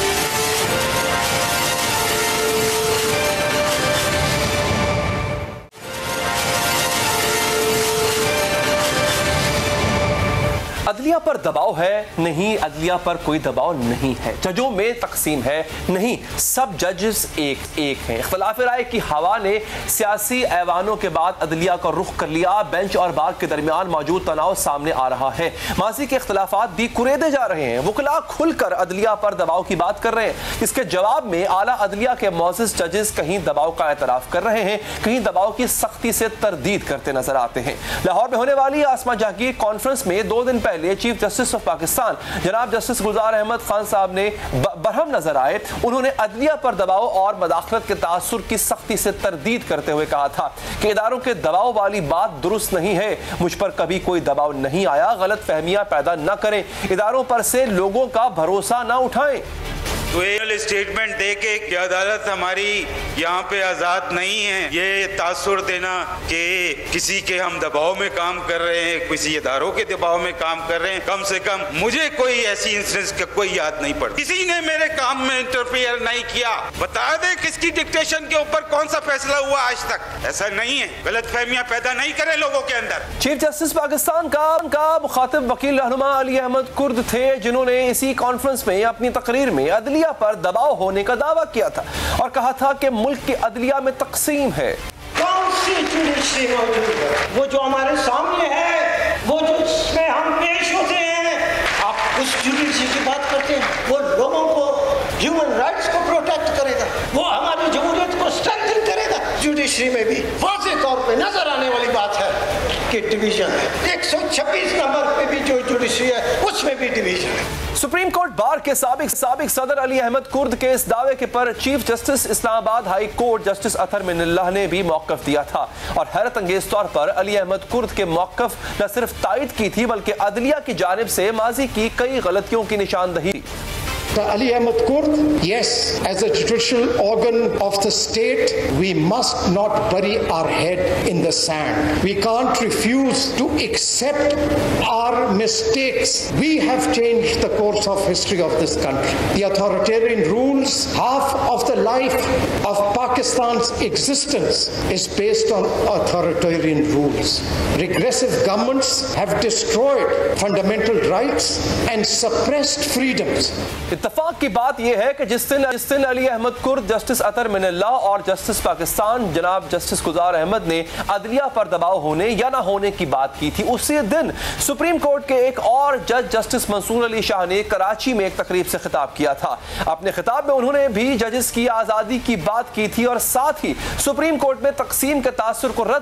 अदलिया पर दबाव है? नहीं, अदलिया पर कोई दबाव नहीं है। जजों में तकसीम है? नहीं, सब जजेस एक एक हैं। इख्तिलाफ राय की हवा ने सियासी ऐवानों के बाद अदलिया का रुख कर लिया। बेंच और बार के दरमियान मौजूद तनाव सामने आ रहा है। माजी के इख्तिलाफात भी कुरेदे जा रहे हैं। वकला खुलकर अदलिया पर दबाव की बात कर रहे हैं। इसके जवाब में आला अदलिया के मौजूद जजेस कहीं दबाव का एतराफ कर रहे हैं, कहीं दबाव की सख्ती से तरदीद करते नजर आते हैं। लाहौर में होने वाली आसमा जहांगीर कॉन्फ्रेंस में दो दिन पहले चीफ जस्टिस ऑफ पाकिस्तान जनाब जस्टिस गुलजार अहमद खान साहब ने बरहम नजर आए। उन्होंने अदलिया पर दबाव और मदाखलत के तासुर की सख्ती से तरदीद करते हुए कहा था कि इदारों के दबाव वाली बात दुरुस्त नहीं है, मुझ पर कभी कोई दबाव नहीं आया, गलत फहमियां पैदा न करें, इदारों पर से लोगों का भरोसा न उठाएं। तो ये स्टेटमेंट दे के कि अदालत हमारी यहाँ पे आज़ाद नहीं है, ये तासुर देना कि किसी के हम दबाव में काम कर रहे हैं, किसी इदारों के दबाव में काम कर रहे हैं, कम से कम मुझे कोई ऐसी इंसिडेंस का कोई याद नहीं पड़ती। किसी ने मेरे काम में इंटरफेयर नहीं किया। बता दे किसकी डिक्टेशन के ऊपर कौन सा फैसला हुआ आज तक? ऐसा नहीं है, गलत फहमियाँ पैदा नहीं करें लोगों के अंदर। चीफ जस्टिस पाकिस्तान का, का मुखातिब वकील रहनुमा अली अहमद कुर्द थे, जिन्होंने इसी कॉन्फ्रेंस में अपनी तकरीर में अदलिया पर दबाव होने का दावा किया था और कहा था कि मुल्क की अदलिया में तकसीम है। कौन सी जुडिशरी मौजूद है? वो जो हमारे सामने है, वो जो इसमें हम पेश होते हैं। आप उस जुडिशरी की बात करते हैं, वो लोगों को, ह्यूमन राइट्स को प्रोटेक्ट करेगा, वो हमारी जमहूरियत को स्ट्रेंथन करेगा। जुडिशरी में भी वाज़ेह तौर पे नजर आने वाली बात है कि डिवीजन है। एक सौ छब्बीस नंबर पे भी जो जुडिशरी है उसमें भी डिवीजन है। सुप्रीम कोर्ट बार के साबिक साबिक सदर अली अहमद कुर्द के इस दावे के पर chief justice Islamabad high court justice Athar Minallah ने भी मौक़िफ़ दिया था और हैरत अंगेज तौर पर अली अहमद कुर्द के मौक़िफ़ न सिर्फ तायद की थी बल्कि अदलिया की जानिब से माजी की कई गलतियों की निशानदही। Ali Ahmed Kurd, yes, as a judicial organ of the state, we must not bury our head in the sand. We can't refuse to accept our mistakes. We have changed the course of history of this country. The authoritarian rules, half of the life of Pakistan's existence is based on authoritarian rules. Regressive governments have destroyed fundamental rights and suppressed freedoms. इत्तफाक की बात यह है कि जिस दिन जिस दिन Ali Ahmed Kurd, justice Athar Minallah और जस्टिस पाकिस्तान जनाब जस्टिस गुलजार अहमद ने अदलिया पर दबाव होने या ना होने की बात की थी, उसी दिन सुप्रीम कोर्ट के एक और जज जस्टिस मंसूर अली शाह ने कराची में एक तकरीब से खिताब किया था। अपने खिताब में उन्होंने भी जजेस की आज़ादी की बात की थी और साथ ही सुप्रीम कोर्ट में तकसीम के तासुर को रद्द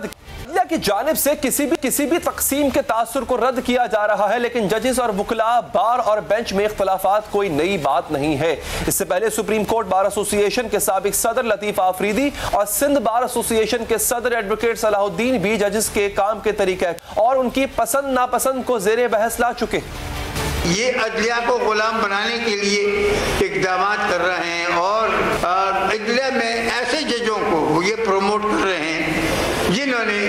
अदलिया की जानिब से किसी भी किसी भी तकसीम के तासुर को रद्द किया जा रहा है, लेकिन जजेस और वकला, बार और बेंच में इख्तलाफात कोई नई बात नहीं है। इससे पहले सुप्रीम कोर्ट बार एसोसिएशन के साबिक सदर लतीफ आफरीदी और सिंध बार एसोसिएशन के सदर एडवोकेट सलाहुद्दीन भी जजेस के काम के तरीके और उनकी पसंद नापसंद को जेरे बहस ला चुके। ये अदलिया को गुलाम बनाने के लिए इक़दाम कर रहे हैं और अदलिया में ऐसे जजों को ये प्रमोट कर रहे हैं जिन्होंने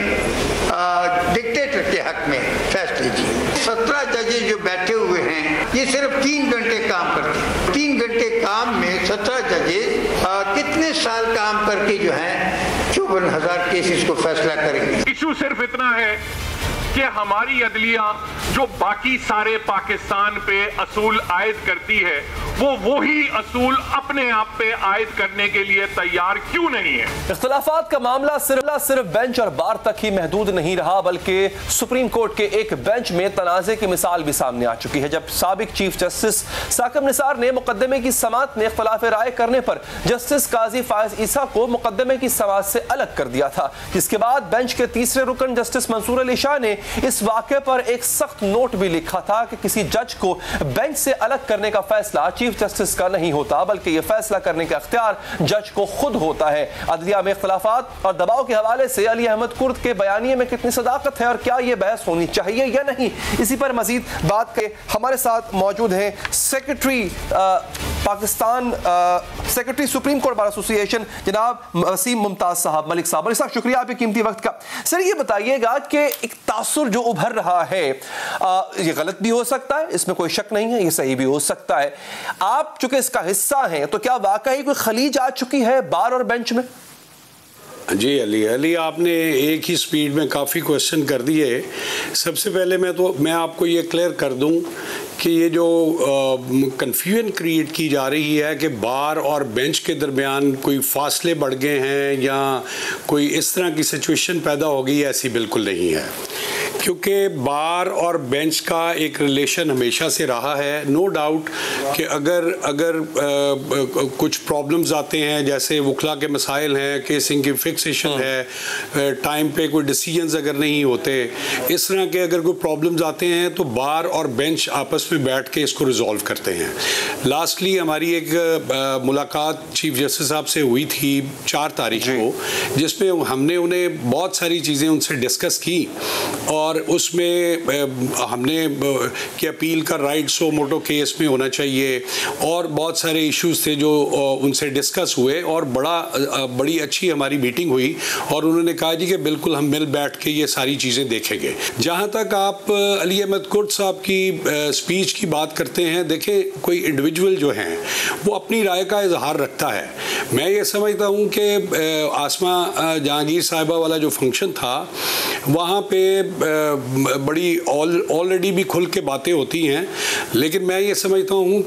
डिक्टेटर के हक में फैसले दिए। सत्रह जजेस जो बैठे हुए हैं ये सिर्फ तीन घंटे काम करते हैं। तीन घंटे काम में सत्रह जजेस कितने साल काम करके जो है चौवन हजार केसेस को फैसला करेंगे। इशू सिर्फ इतना है कि हमारी अदलिया जो बाकी सारे पाकिस्तान पे असूल आयद करती है वो वही असूल अपने आप पे आयद करने के लिए तैयार क्यों नहीं है। इख्तलाफात का मामला सिर्फ सिर्फ बेंच और बार तक ही महदूद नहीं रहा, बल्कि सुप्रीम कोर्ट के एक बेंच में तनाज़े की मिसाल भी सामने आ चुकी है, जब साबिक चीफ जस्टिस साकिब निसार ने मुकदमे की समाअत में इख्तलाफ राय करने पर जस्टिस काजी फायज ईसा को मुकदमे की समाअत से अलग कर दिया था, जिसके बाद बेंच के तीसरे रुकन जस्टिस मंसूर अली शाह ने इस वाक़े पर एक सख्त नोट भी लिखा था कि किसी जज को बेंच से अलग करने का फैसला चीफ जस्टिस का नहीं होता, बल्कि यह फैसला करने का इख्तियार जज को खुद होता है। अदलिया में इख्तलाफात और दबाव के हवाले से अली अहमद कुर्द के बयानिए में कितनी सदाकत है और क्या यह बहस होनी चाहिए या नहीं, इसी पर मजीद बात के हमारे साथ मौजूद हैं secretary Pakistan secretary supreme court bar association जनाब वसीम मुमताज साहब मलिक साहब। मलिक साहब शुक्रिया आपके कीमती वक्त का। सर ये बताइएगा कि एक तासुर जो उभर रहा है आ, ये गलत भी हो सकता है, इसमें कोई शक नहीं है, ये सही भी हो सकता है, आप चूंकि इसका हिस्सा हैं तो क्या वाकई कोई खलीज आ चुकी है बार और बेंच में? जी अली अली आपने एक ही स्पीड में काफ़ी क्वेश्चन कर दिए। सबसे पहले मैं तो मैं आपको ये क्लियर कर दूं कि ये जो कन्फ्यूजन क्रिएट की जा रही है कि बार और बेंच के दरमियान कोई फासले बढ़ गए हैं या कोई इस तरह की सिचुएशन पैदा हो गई, ऐसी बिल्कुल नहीं है, क्योंकि बार और बेंच का एक रिलेशन हमेशा से रहा है। नो डाउट कि अगर अगर आ, कुछ प्रॉब्लम्स आते हैं, जैसे वकला के मसाइल हैं, केसिंग की फिक्सेशन है, टाइम पे कोई डिसीजंस अगर नहीं होते, इस तरह के अगर कोई प्रॉब्लम्स आते हैं तो बार और बेंच आपस में बैठ के इसको रिजॉल्व करते हैं। लास्टली हमारी एक आ, मुलाकात चीफ जस्टिस साहब से हुई थी चार तारीख को, जिसमें हमने उन्हें बहुत सारी चीज़ें उनसे डिस्कस की और उसमें हमने कि अपील का राइट सो मोटो केस में होना चाहिए और बहुत सारे इश्यूज थे जो उनसे डिस्कस हुए और बड़ा बड़ी अच्छी हमारी मीटिंग हुई और उन्होंने कहा जी कि बिल्कुल हम मिल बैठ के ये सारी चीज़ें देखेंगे। जहाँ तक आप अली अहमद कुर्द साहब की स्पीच की बात करते हैं, देखें कोई इंडिविजुअल जो हैं वो अपनी राय का इजहार रखता है। मैं ये समझता हूँ कि आसमा जहांगीर साहिबा वाला जो फंक्शन था वहाँ पे बड़ी ऑलरेडी भी खुल के बातें होती हैं, लेकिन मैं ये समझता हूँ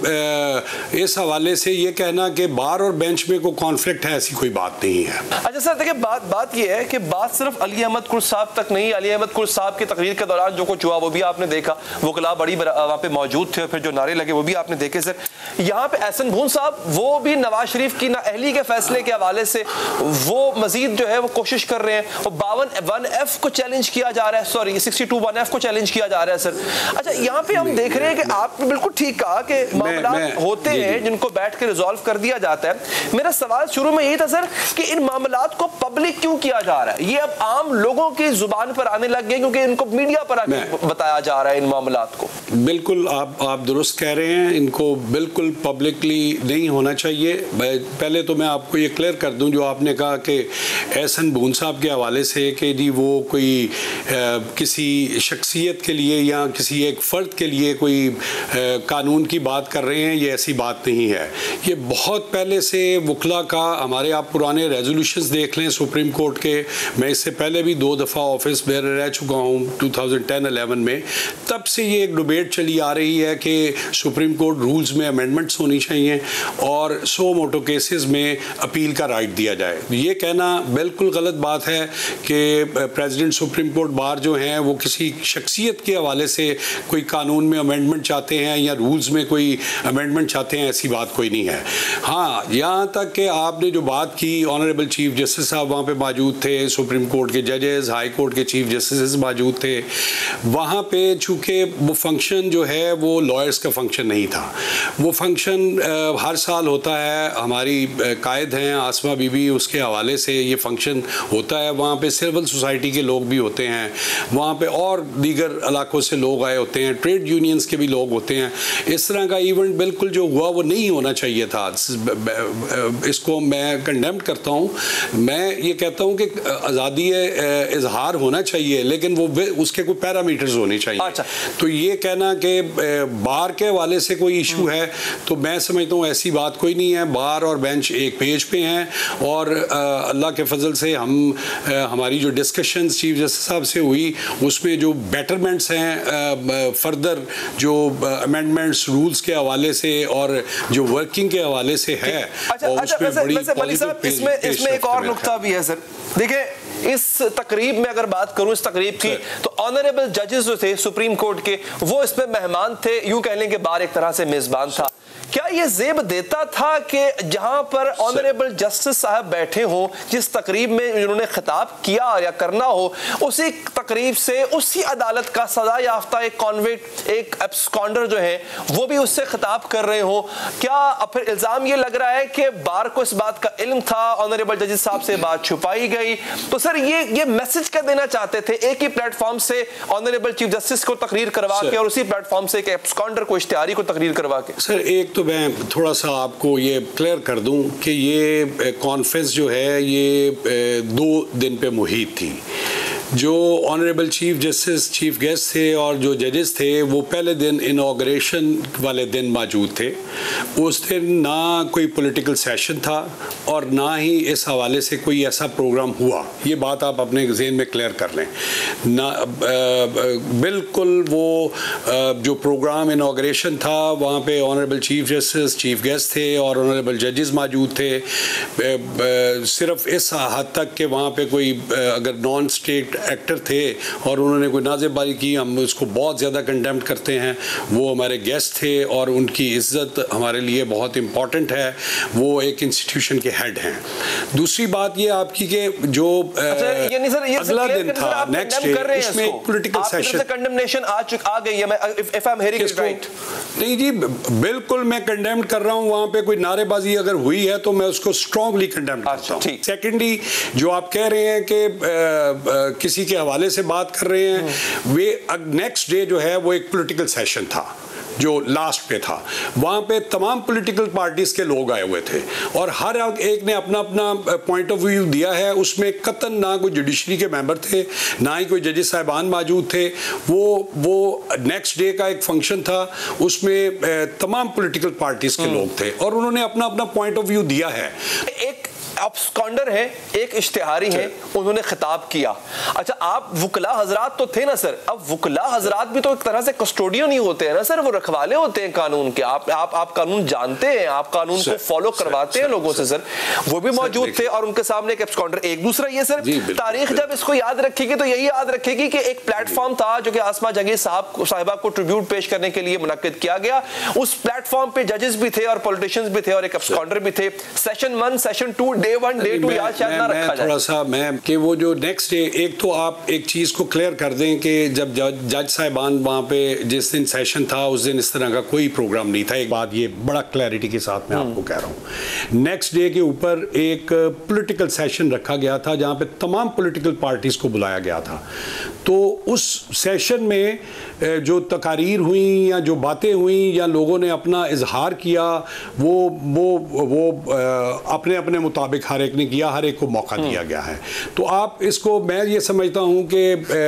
कि इस हवाले से ये कहना कि बार और बेंच में कोई कॉन्फ्लिक्ट है, ऐसी कोई बात नहीं है। अच्छा सर देखिए, बात बात ये है कि बात सिर्फ अली अहमद कुर्द साहब तक नहीं, अली अहमद कुर्द साहब की तकरीर के दौरान जो कुछ हुआ वो भी आपने देखा, वकला बड़ी वहाँ पे मौजूद थे, फिर जो नारे लगे वो भी आपने देखे। सर यहाँ पे एहसन भून साहब वो भी नवाज शरीफ की नाअहली के फैसले के हवाले से वो मजीद जो है वो कोशिश कर रहे हैं, वो बावन वन एफ को चैलेंज किया जा रहा है, sorry sixty two one F को चैलेंज किया जा रहा है। सर अच्छा यहाँ पे हम देख रहे हैं कि आपने बिल्कुल ठीक कहा कि मामला होते हैं जिनको बैठ के रिजॉल्व कर दिया जाता है। मेरा सवाल शुरू में यही था सर कि इन मामलात को पब्लिक क्यों किया जा रहा है? ये अब आम लोगों की जुबान पर आने लग गए क्योंकि इनको मीडिया पर आके बताया जा रहा है इन मामलात को। बिल्कुल आप आप दुरुस्त कह रहे हैं, इनको बिल्कुल पब्लिकली नहीं होना चाहिए। पहले तो मैं आपको ये क्लियर कर दूं जो आपने कहा कि एहसन भून साहब के हवाले से कि जी वो कोई आ, किसी शख्सियत के लिए या किसी एक फ़र्द के लिए कोई आ, कानून की बात कर रहे हैं, ये ऐसी बात नहीं है। ये बहुत पहले से वकला का, हमारे आप पुराने रेजोल्यूशंस देख लें सुप्रीम कोर्ट के, मैं इससे पहले भी दो दफ़ा ऑफिस में रह चुका हूँ टू थाउजेंड टेन इलेवन में, तब से ये एक डिबेट चली आ रही है कि सुप्रीम कोर्ट रूल्स में अमेंडमेंट अमेंडमेंट्स होनी चाहिए और सो मोटो केसेस में अपील का राइट दिया जाए। ये कहना बिल्कुल गलत बात है कि प्रेसिडेंट सुप्रीम कोर्ट बार जो हैं वो किसी शख्सियत के हवाले से कोई कानून में अमेंडमेंट चाहते हैं या रूल्स में कोई अमेंडमेंट चाहते हैं, ऐसी बात कोई नहीं है। हाँ, यहाँ तक कि आपने जो बात की, ऑनरेबल चीफ जस्टिस साहब वहाँ पे मौजूद थे, सुप्रीम कोर्ट के जजेस, हाई कोर्ट के चीफ जस्टिस मौजूद थे। वहाँ पे चूँकि वो फंक्शन जो है वो लॉयर्स का फंक्शन नहीं था, वो फंक्शन हर साल होता है, हमारी कायद हैं आसमा बीबी, उसके हवाले से ये फंक्शन होता है। वहाँ पे सिविल सोसाइटी के लोग भी होते हैं, वहाँ पे और दीगर इलाकों से लोग आए होते हैं, ट्रेड यूनियंस के भी लोग होते हैं। इस तरह का इवेंट बिल्कुल जो हुआ वो नहीं होना चाहिए था। इसको मैं कंडेम करता हूँ। मैं ये कहता हूँ कि आज़ादी इजहार होना चाहिए, लेकिन वो उसके कोई पैरामीटर्स होने चाहिए। अच्छा। तो ये कहना कि बार के हवाले से कोई इशू है, तो मैं समझता हूँ ऐसी बात कोई नहीं है। बार और बेंच एक पेज पे हैं और अल्लाह के फजल से हम हमारी जो डिस्कशंस चीफ जस्टिस साहब से हुई उसमें जो बेटरमेंट्स हैं, फर्दर जो अमेंडमेंट्स रूल्स के हवाले से और जो वर्किंग के हवाले से है। अच्छा, अच्छा, वैसे, वैसे मलिक साहब इसमें इसमें एक और नुक्ता भी है सर। देखिए, इस तकरीब में अगर बात करूं इस तकरीब की, तो ऑनरेबल जजेस जो थे सुप्रीम कोर्ट के, वो इसमें मेहमान थे, यूं कह लें कि बार एक तरह से मेजबान था। क्या ये जेब देता था कि जहां पर ऑनरेबल जस्टिस साहब बैठे हों, जिस तकरीब में उन्होंने खिताब किया या करना हो, उसी तकरीब से उसी अदालत का सजा याफ्ता एक कॉन्विक्ट, एक एब्सकॉन्डर जो है वो भी उससे खिताब कर रहे हो? क्या फिर इल्जाम ये लग रहा है कि बार को इस बात का इल्म था, ऑनरेबल जजेस साहब से बात छुपाई गई? तो सर ये ये मैसेज क्या देना चाहते थे? एक ही प्लेटफॉर्म से ऑनरेबल चीफ जस्टिस को तकरीर करवा के और उसी प्लेटफॉर्म से एक एब्सकॉन्डर को, इश्तिहारी को तकरीर करवा के। सर एक तो मैं थोड़ा सा आपको ये क्लियर कर दूं कि ये कॉन्फ्रेंस जो है ये दो दिन पे मुहित थी। जो honourable chief justice chief guest थे और जो जजेस थे वो पहले दिन इनॉग्रेशन वाले दिन मौजूद थे। उस दिन ना कोई पॉलिटिकल सेशन था और ना ही इस हवाले से कोई ऐसा प्रोग्राम हुआ। ये बात आप अपने ज़हन में क्लियर कर लें ना। आ, बिल्कुल वो आ, जो प्रोग्राम इनॉग्रेशन था वहाँ पे honourable chief justice chief guest थे और ऑनरेबल जजेस मौजूद थे। आ, आ, सिर्फ इस हद तक कि वहाँ पे कोई आ, अगर नॉन स्टेट एक्टर थे और उन्होंने कोई नाज़ेबाजी की, हम उसको बहुत ज़्यादा कंडेम करते हैं। वो हमारे गेस्ट थे और उनकी इज़्ज़त हमारे लिए बहुत इम्पॉर्टेंट है। वो एक इंस्टीट्यूशन के हेड हैं। दूसरी बात ये आपकी कि जो अगला दिन था नेक्स्ट डे, उसमें एक पॉलिटिकल सेशन, कंडेमनेशन आ चुका आ गई है। मैं if I am hearing it right, नहीं जी बिल्कुल मैं कंडेम कर रहा हूँ। वहाँ पे कोई नारेबाजी अगर हुई है तो मैं उसको स्ट्रांगली कंडेम करता हूँ। सेकेंडली जो आप कह रहे हैं कि किसी के हवाले से बात कर रहे हैं, वे नेक्स्ट डे जो है वो एक पॉलिटिकल सेशन था जो लास्ट पे था। वहाँ पे तमाम पॉलिटिकल पार्टीज के लोग आए हुए थे और हर एक ने अपना अपना पॉइंट ऑफ व्यू दिया है। उसमें कतन ना कोई जुडिशरी के मेंबर थे, ना ही कोई जजेस साहिबान मौजूद थे। वो वो नेक्स्ट डे का एक फंक्शन था, उसमें तमाम पॉलिटिकल पार्टीज के लोग थे और उन्होंने अपना अपना पॉइंट ऑफ व्यू दिया है। एक एब्सकॉन्डर है, एक इश्तिहारी है, उन्होंने खिताब किया। अच्छा, आप वुकला हजरात तो थे ना सर, अब वुकला हजरात भी तो एक तरह से कस्टोडियन ही होते हैं ना सर, वो रखवाले होते हैं कानून के। आप आप आप कानून जानते हैं, आप कानून को फॉलो करवाते हैं लोगों से सर। वो भी मौजूद थे और उनके सामने एक एब्सकॉन्डर। एक दूसरा ये सर, तारीख जब इसको याद रखेगी तो यही याद रखेगी कि एक प्लेटफॉर्म था जो कि आसमा जंगी साहब साहिबा को ट्रिब्यूट पेश करने के लिए मुनक्किद किया गया। उस प्लेटफॉर्म पे जजेस भी थे और पॉलिटिशियंस भी थे और एक एब्सकॉन्डर भी थे। Session one, session two, day one, day two याद शायद ना रखा जाए। थोड़ा सा मैं कि वो जो नेक्स्ट डे, एक तो आप एक चीज़ को क्लियर कर दें कि जब जज साहिबान वहाँ पे जिस दिन सेशन था उस दिन इस तरह का कोई प्रोग्राम नहीं था। एक बात ये बड़ा क्लैरिटी के साथ मैं आपको कह रहा हूँ। नेक्स्ट डे के ऊपर एक पॉलिटिकल सेशन रखा गया था जहाँ पे तमाम पॉलिटिकल पार्टीज को बुलाया गया था। तो उस सेशन में जो तकारीर हुई या जो बातें हुई या लोगों ने अपना इजहार किया, वो वो वो अपने अपने मुताबिक हर एक ने किया, हर एक को मौका दिया गया है। तो आप इसको, मैं ये समझता हूँ कि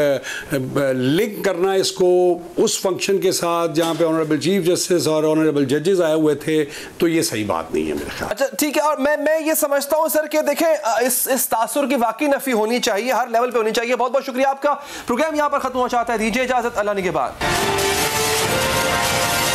लिंक करना इसको उस फंक्शन के साथ जहाँ पे ऑनरेबल चीफ जस्टिस और ऑनरेबल जजेस आए हुए थे, तो ये सही बात नहीं है मेरे ख्याल। अच्छा ठीक है, और मैं मैं ये समझता हूँ सर कि देखें इस इस तासुर की वाकई नफी होनी चाहिए, हर लेवल पे होनी चाहिए। बहुत बहुत शुक्रिया आपका। प्रोग्राम यहाँ पर खत्म हो जाता है, दीजिए इजाजत, अल्लाह ने के बाद।